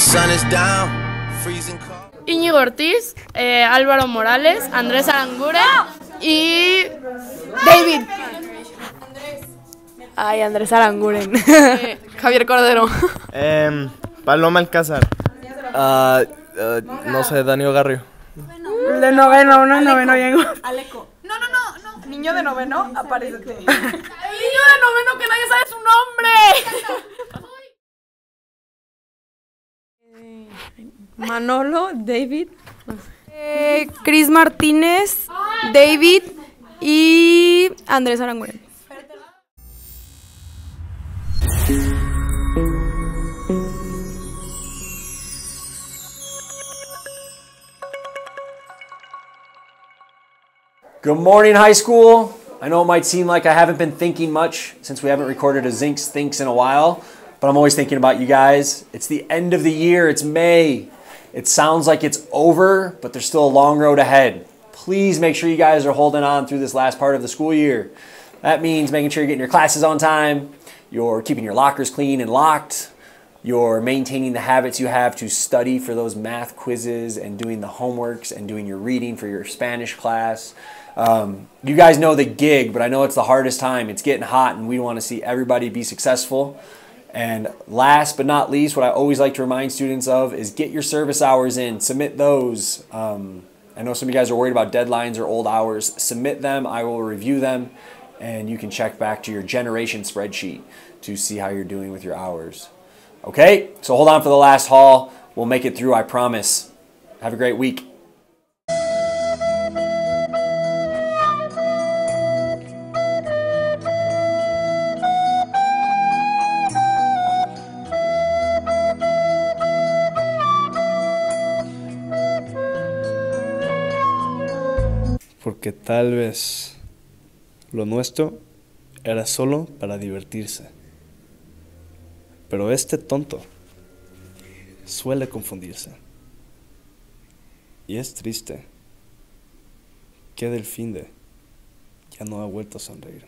sun is down, freezing cold. Íñigo Ortiz, Álvaro Morales, Andrés Aranguren y David. Ay, Andrés Aranguren. Javier Cordero. Paloma Alcázar. No sé, Daniel Garrio. De noveno, uno de noveno llego. Aleco. No. Niño de noveno, apárezate. Niño de noveno que nadie sabe su nombre. Manolo, David. Cris Martínez, David y Andrés Aranguren. Good morning, high school. I know it might seem like I haven't been thinking much since we haven't recorded a Zinks Thinks in a while, but I'm always thinking about you guys. It's the end of the year. It's May. It sounds like it's over, but there's still a long road ahead. Please make sure you guys are holding on through this last part of the school year. That means making sure you're getting your classes on time, you're keeping your lockers clean and locked, you're maintaining the habits you have to study for those math quizzes and doing the homeworks and doing your reading for your Spanish class. You guys know the gig, but I know it's the hardest time. It's getting hot and we want to see everybody be successful. And last but not least, what I always like to remind students of is get your service hours in, submit those. I know some of you guys are worried about deadlines or old hours. Submit them, I will review them, and you can check back to your generation spreadsheet to see how you're doing with your hours. Okay, so hold on for the last haul. We'll make it through, I promise. Have a great week. Porque tal vez lo nuestro era solo para divertirse. Pero este tonto suele confundirse. Y es triste que del finde ya no ha vuelto a sonreír.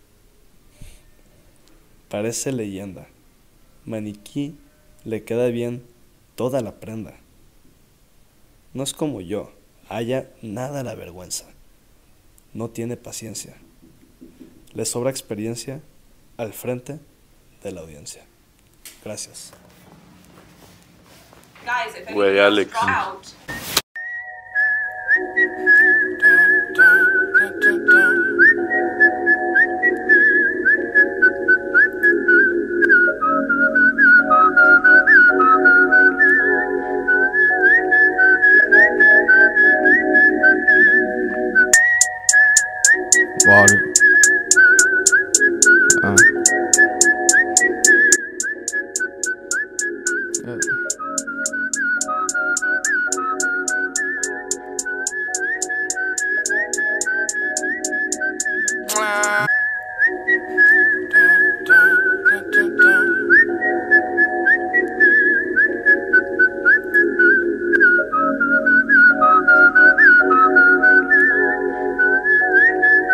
Parece leyenda. Maniquí le queda bien toda la prenda. No es como yo, haya nada la vergüenza. No tiene paciencia. Le sobra experiencia al frente de la audiencia. Gracias. Güey, Alex. Water.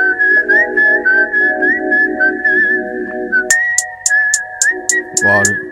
Water.